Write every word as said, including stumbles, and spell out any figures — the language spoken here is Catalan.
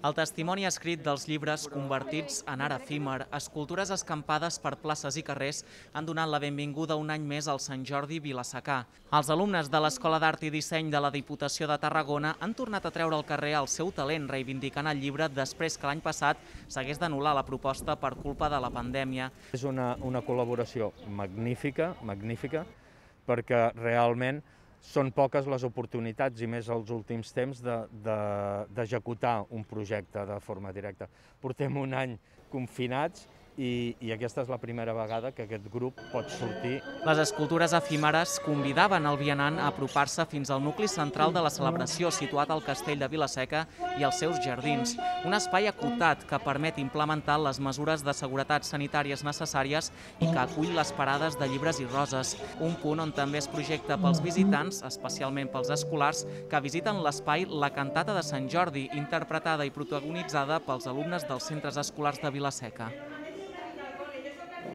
El testimoni escrit dels llibres convertits en art efímer, escultures escampades per places i carrers, han donat la benvinguda un any més al Sant Jordi Vilasecà. Els alumnes de l'Escola d'Art i Disseny de la Diputació de Tarragona han tornat a treure al carrer el seu talent, reivindicant el llibre després que l'any passat s'hagués d'anul·lar la proposta per culpa de la pandèmia. És una, una col·laboració magnífica, magnífica, perquè realment són poques les oportunitats, i més als últims temps, d'executar de, de, un projecte de forma directa. Portem un any confinats i, i aquesta és la primera vegada que aquest grup pot sortir. Les escultures efímeres convidaven el vianant a apropar-se fins al nucli central de la celebració, situat al castell de Vila-seca i els seus jardins. Un espai acotat que permet implementar les mesures de seguretat sanitàries necessàries i que acull les parades de llibres i roses. Un punt on també es projecta pels visitants, especialment pels escolars, que visiten l'espai La Cantata de Sant Jordi, interpretada i protagonitzada pels alumnes dels centres escolars de Vila-seca.